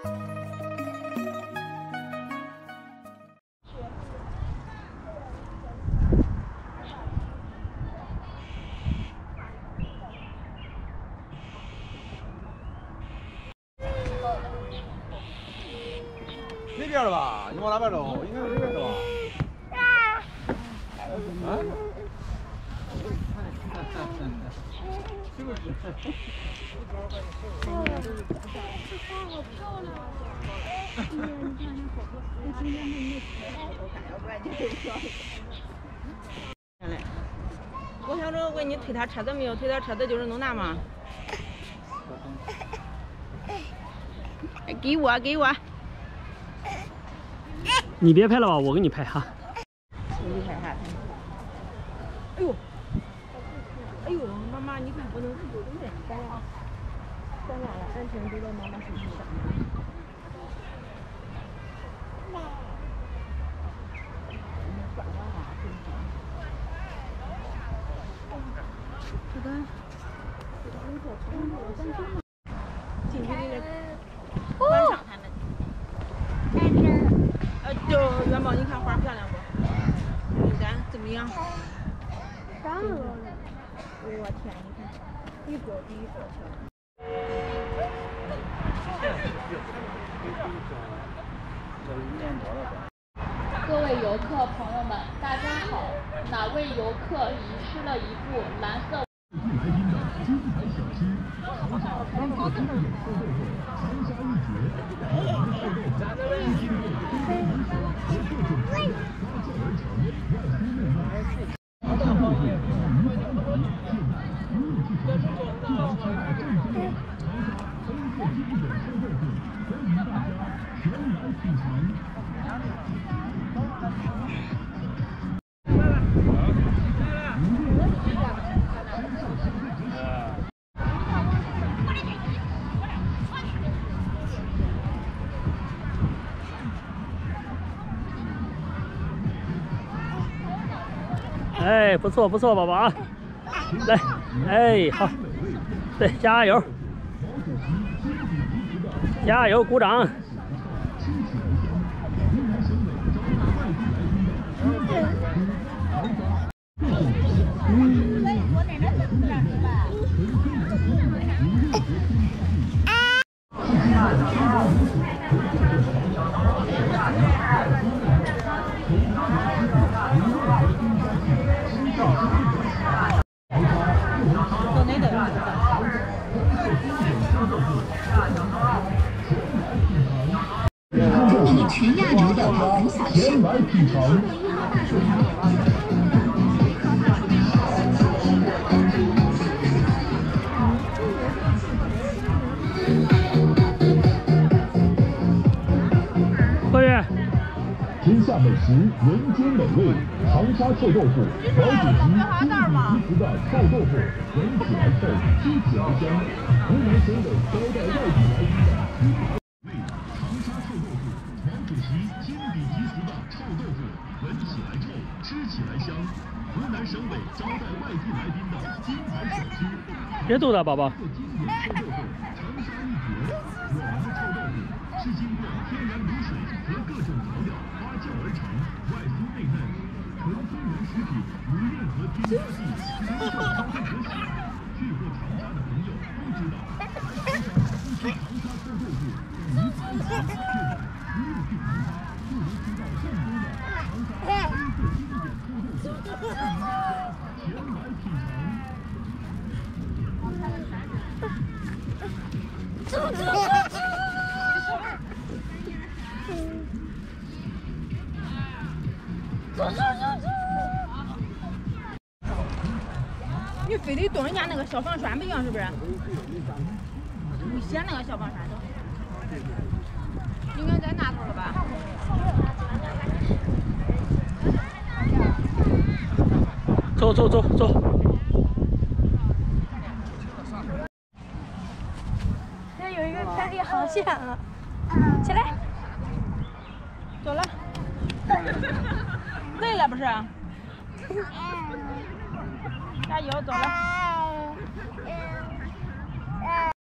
那边的吧？你往哪边走？应该是这边的吧？啊？是不是？ 好漂亮！ 我想着问你推他车子没有？推他车子就是弄那嘛。给我，给我。 你别拍了吧，我给你拍哈。 你拍哈。哎呦，哎呦，妈妈，你看不能自己动的，咱俩了，安全都在妈妈身上。这个，进去这个观赏他们。 就元宝，你看花漂亮不？牡丹怎么样？ 当然了。 我天，你看，一朵比一朵漂亮。 各位游客朋友们，大家好！哪位游客遗失了一部蓝色？ 哎，不错不错，宝宝啊，来，哎，好，对，加油，加油，鼓掌。 以全亚洲的高等小吃，大薯条。 天下美食，人间美味，长沙臭豆腐，老祖籍坚定不移的臭豆腐，闻起来臭，吃起来香。湖南省委招待外地来宾的味，长沙臭豆腐，毛主席亲笔题词的臭豆腐，闻起来臭，吃起来香。湖南省委招待外地来宾的金牌小吃。 别动了，宝宝。 是经过天然卤水和各种调料发酵而成，外酥内嫩，纯天然食品，无任何添加剂，深受消费者喜爱。去过长沙的朋友都知道，长沙臭豆腐无法一提。现在不用去长沙，就能吃到正宗的长沙黑色经典臭豆腐，欢迎大家前来品尝。 你非得动人家那个消防栓不行是不是？你掀那个消防栓都，应该在那头了吧？ 走走走走。 这有一个看见航线了，起来， 走了。累了不是？加油，走了。